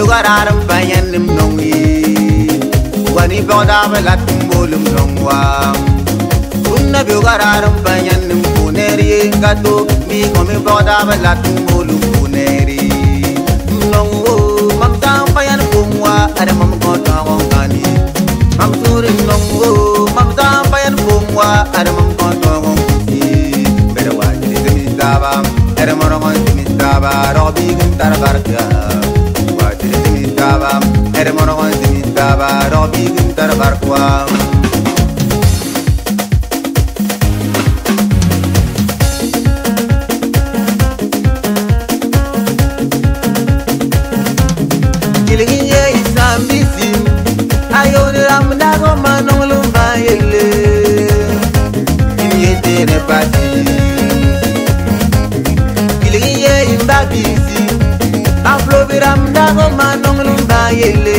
gararam bayan nim nongi wani boda balat bolum nongwa unna bi gararam bayan nim kuneri gato mi komi boda balat bolum kuneri nongo mamta bayan kumwa ada mam ko tawongani mam turin nongo mamta bayan kumwa ada mam ko tawongani berwa jadi mitaba ada morongon mitaba robi guntar barka era morongon dimitaba robi guntar barkwa kilinye isambisi ayo ramda go manonglu bayele yete ne pati kilinye imbabisi aflo biramda go manonglu bayele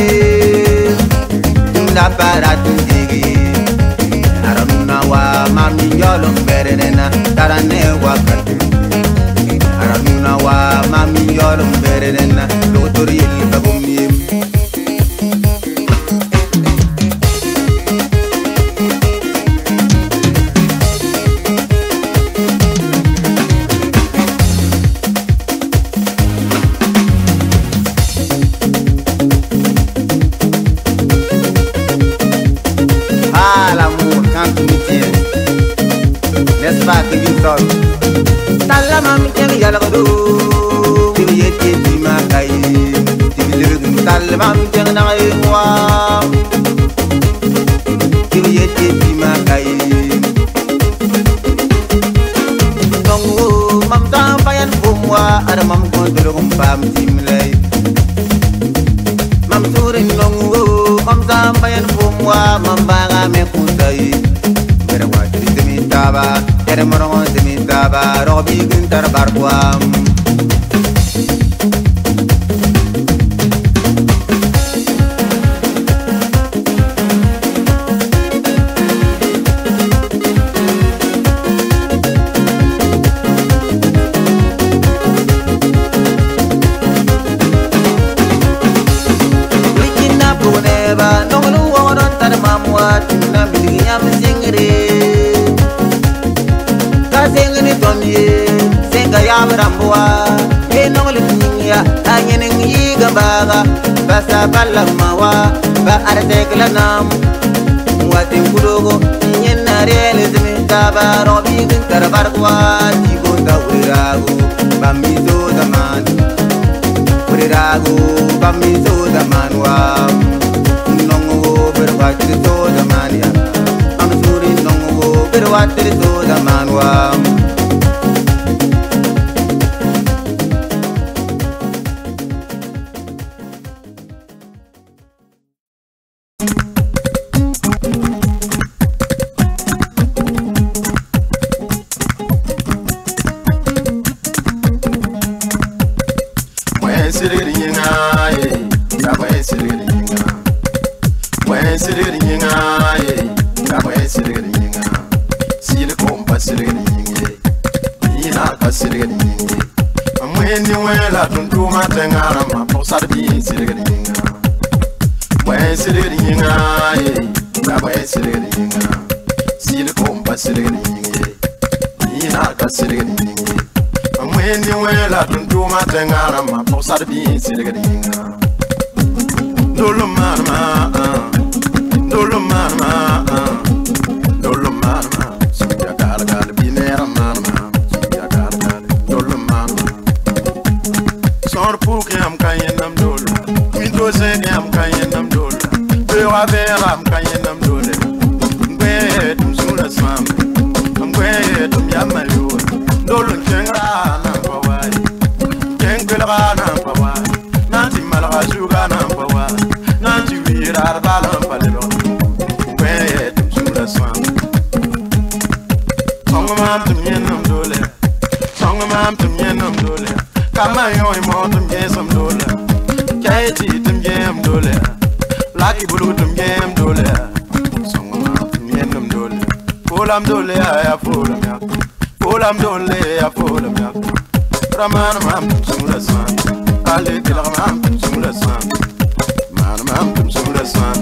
nda paratu digi aramna wa mami yolo berena tarane wakati aramna wa mami yolo berena lotori babumi Talla mami ken yala do tibi yete ti makai tibi lirgun talla mami ken na wa tibi yete ti makai nongo mam ta bayan bumwa ada mam kontrol pam timlay mam turin nongo mam ta bayan bumwa mam baga me kundai berwa tibi taba era morongon dimitaba robi guntar barkwam wikina puneba nonglu woron tar mamwa tuna bilyam singre sengni tomye senga yamrambwa enongli niya anyene yiga baga basa balamawa ba artekla nam wati kudogo nyena realizmi tabaro bigin tarbarwa tigonda urirago bamizo zaman urirago bamizo zamanwa nongo berwati to zamania amsuri nongo berwati to zamanwa Fulam dole ya fulam ya, fulam dole ya fulam ya. Raman mam sura san, dale de la mam sur la sang man mam sur la sang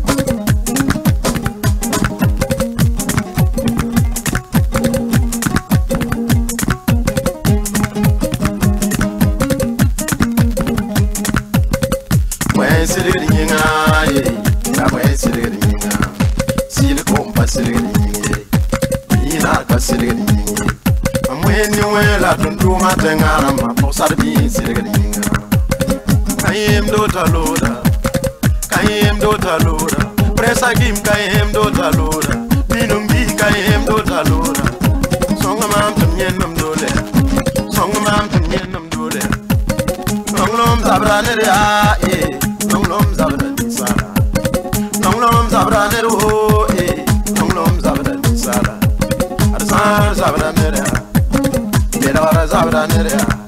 ouais c'est le ringa ya ouais c'est le ringa si le compas c'est le ringa ina ka c'est le ringa amwen ni wela tuntu matengara ma posar bi c'est le ringa kayem do taloda presa kim kayem do taloda binumbi kayem do taloda songa mam tumyen nam dole songa mam tumyen nam dole nonglom zabrane ya nonglom zabrane sala nonglom zabrane ro nonglom zabrane sala arzar zabrane ya bera zabrane ya